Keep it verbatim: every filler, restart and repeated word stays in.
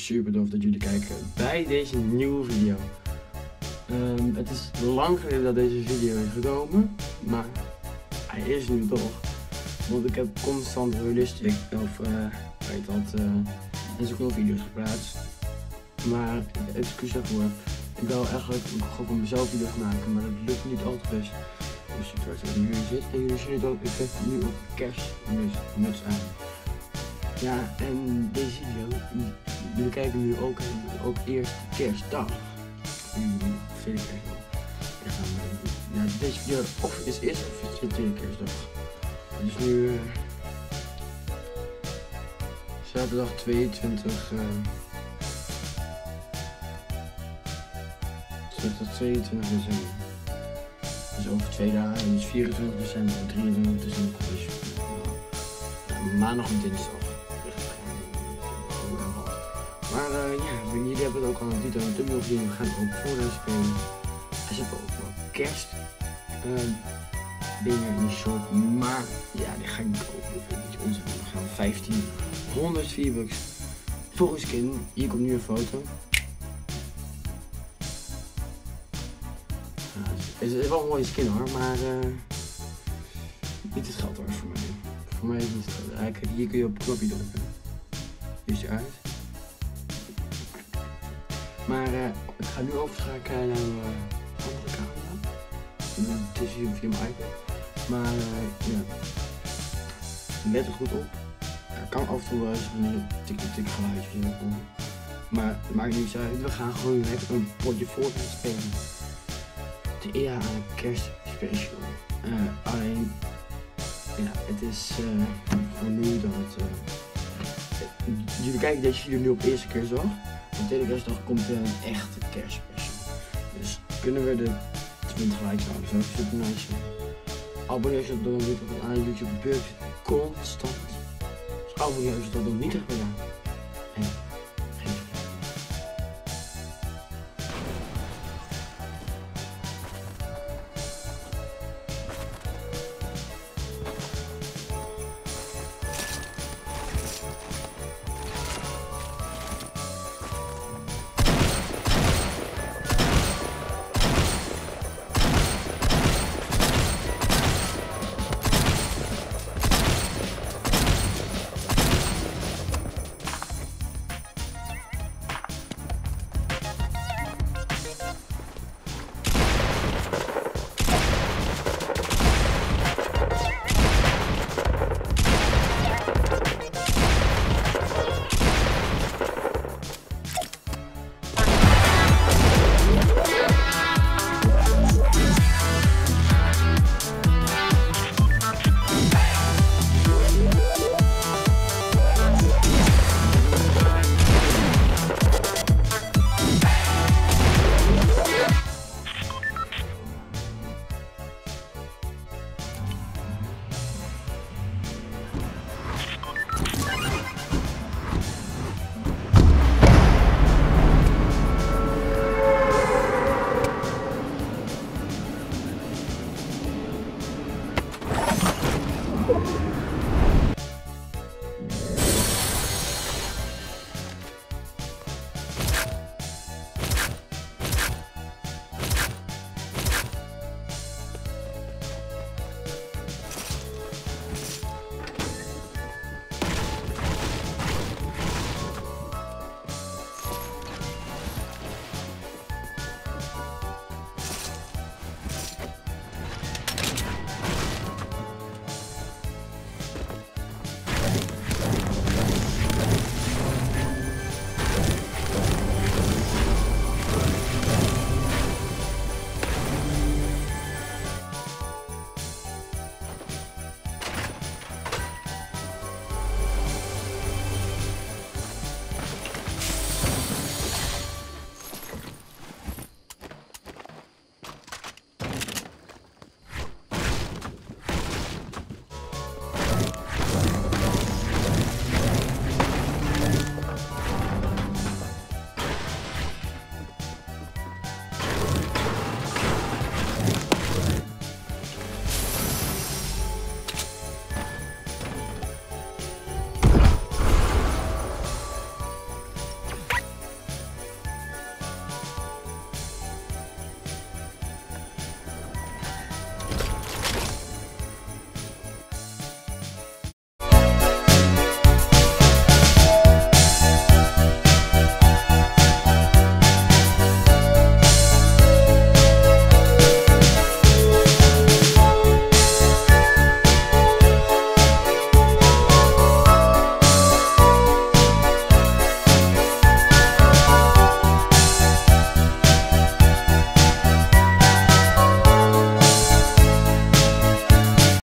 super tof dat jullie kijken bij deze nieuwe video. Um, het is lang geleden dat deze video is gekomen, maar hij is nu toch. Want ik heb constant realistisch of uh, weet dat, uh, en zoveel video's geplaatst. Maar excuus daarvoor. Ik wil eigenlijk gewoon voor mezelf video's maken, maar dat lukt niet altijd best. Dus ik weet dat jullie zit en jullie zien het ook. Ik heb nu ook kerstmuts aan. Ja, en deze video, jullie kijken nu ook, ook eerst kerstdag. Tweede kerstdag. Ja, deze video of is eerst of is de tweede kerstdag. Het is nu uh, zaterdag tweeëntwintig. Uh, zaterdag tweeëntwintig december. Dus over twee dagen, dus vierentwintig december en drieëntwintig december. Dus uh, maandag en dinsdag. Maar uh, ja, jullie hebben het ook al aan het titel en thumbnail gezien. We gaan ook Fortnite spelen. Er zitten ook wel kerst uh, dingen in de shop, maar ja, die ga ik niet kopen. Dat is onzin. We gaan vijftienhonderd V-Bucks voor een skin. Hier komt nu een foto. Uh, het is wel een mooie skin hoor, maar uh, niet het geld hoor voor mij. Voor mij is het niet het geld. Hier kun je op het knopje drukken. Hier is hij uit. Maar uh, ik ga nu overschakelen naar een uh, andere camera. Het is hier via mijn iPad. Maar uh, ja, let er goed op. Er kan af en toe wel eens een tik-tik geluidje komen. Maar het maakt niet uit. We gaan gewoon lekker een potje Fortnite spelen. De eer aan een kerstspecial. Uh, alleen, ja, het is uh, voor nu dat het... Uh, jullie kijken deze video nu op de eerste kerstdag. Op de tweede kerstdag komt er een echte kerstspecial. Dus kunnen we de twintig likes houden, zo super nice. Abonneer je dan weer aan YouTube Bugs constant. Dus abonneer je dat nog niet hebt gedaan.